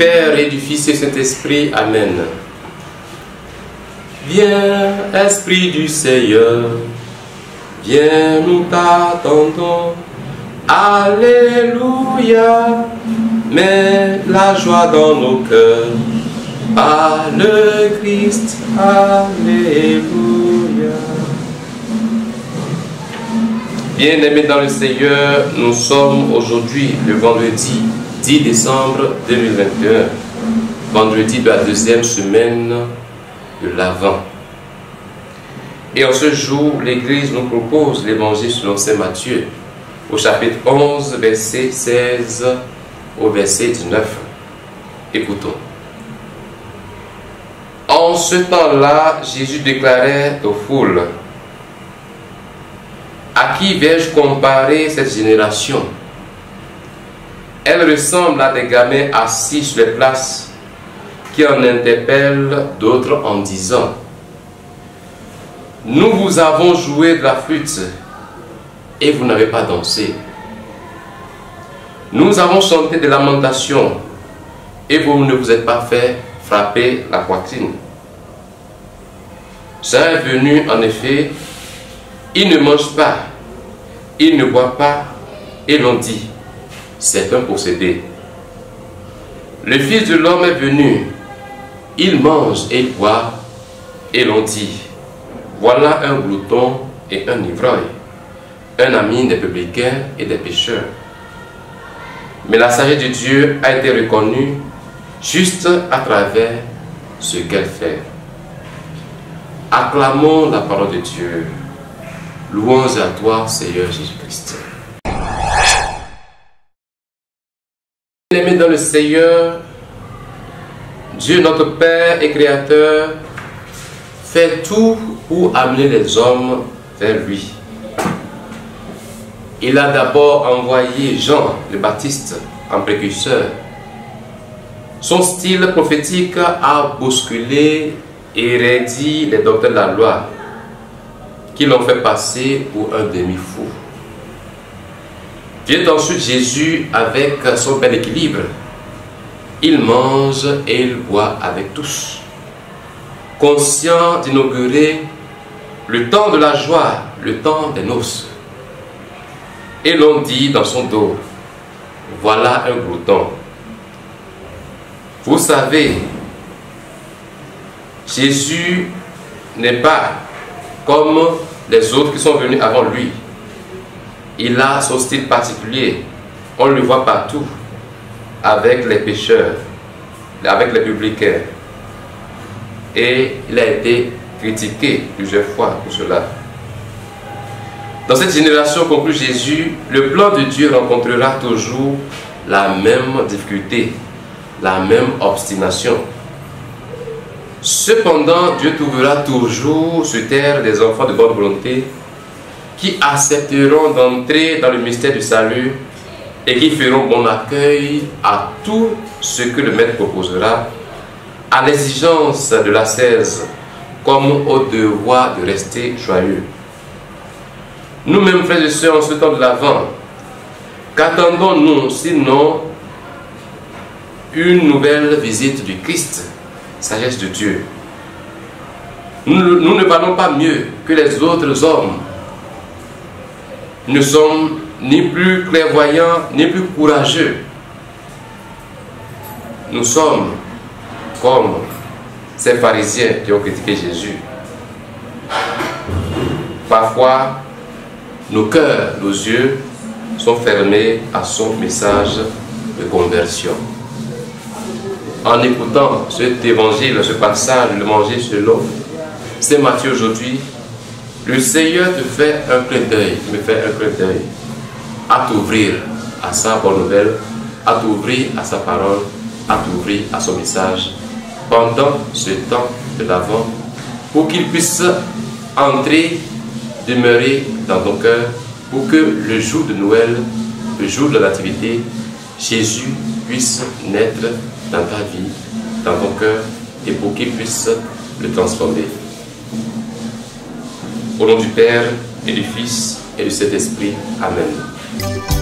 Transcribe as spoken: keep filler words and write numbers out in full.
Père et du Fils et du Saint-Esprit. Amen. Viens, Esprit du Seigneur, viens, nous t'attendons. Alléluia, mets la joie dans nos cœurs. Par le Christ, alléluia. Bien-aimés dans le Seigneur, nous sommes aujourd'hui le vendredi dix décembre deux mille vingt et un, vendredi de la deuxième semaine de l'Avent. Et en ce jour, l'Église nous propose l'évangile selon saint Matthieu, au chapitre onze, verset seize au verset dix-neuf. Écoutons. En ce temps-là, Jésus déclarait aux foules: à qui vais-je comparer cette génération? Elle ressemble à des gamins assis sur les places qui en interpellent d'autres en disant: nous vous avons joué de la flûte et vous n'avez pas dansé. Nous avons chanté des lamentations et vous ne vous êtes pas fait frapper la poitrine. Jean est venu, en effet, il ne mange pas, il ne boit pas, et l'on dit: c'est un possédé. Le Fils de l'homme est venu, il mange et il boit, et l'on dit: voilà un glouton et un ivrogne, un ami des publicains et des pécheurs. Mais la sagesse de Dieu a été reconnue juste à travers ce qu'elle fait. Acclamons la parole de Dieu. Louange à toi, Seigneur Jésus-Christ. Bien-aimés dans le Seigneur, Dieu notre Père et Créateur fait tout pour amener les hommes vers lui. Il a d'abord envoyé Jean le Baptiste en précurseur. Son style prophétique a bousculé et raidi les docteurs de la loi, qui l'ont fait passer pour un demi-fou. Vient ensuite Jésus avec son bel équilibre. Il mange et il boit avec tous, conscient d'inaugurer le temps de la joie, le temps des noces. Et l'on dit dans son dos: voilà un glouton. Vous savez, Jésus n'est pas comme les autres qui sont venus avant lui. Il a son style particulier. On le voit partout, avec les pécheurs, avec les publicains. Et il a été critiqué plusieurs fois pour cela. Dans cette génération, conclut Jésus, le plan de Dieu rencontrera toujours la même difficulté, la même obstination. Cependant, Dieu trouvera toujours sur terre des enfants de bonne volonté qui accepteront d'entrer dans le mystère du salut et qui feront bon accueil à tout ce que le Maître proposera, à l'exigence de l'ascèse comme au devoir de rester joyeux. Nous-mêmes, frères et sœurs, en ce temps de l'Avent, qu'attendons-nous sinon une nouvelle visite du Christ, sagesse de Dieu? Nous, nous ne valons pas mieux que les autres hommes. Nous ne sommes ni plus clairvoyants, ni plus courageux. Nous sommes comme ces pharisiens qui ont critiqué Jésus. Parfois, nos cœurs, nos yeux sont fermés à son message de conversion. En écoutant cet évangile, ce passage, le manger selon saint Matthieu aujourd'hui, le Seigneur te fait un clin d'œil, me fait un clin d'œil à t'ouvrir à sa bonne nouvelle, à t'ouvrir à sa parole, à t'ouvrir à son message pendant ce temps de l'Avent, pour qu'il puisse entrer, demeurer dans ton cœur, pour que le jour de Noël, le jour de la nativité, Jésus puisse naître dans ta vie, dans ton cœur, et pour qu'il puisse le transformer. Au nom du Père et du Fils et du Saint-Esprit. Amen.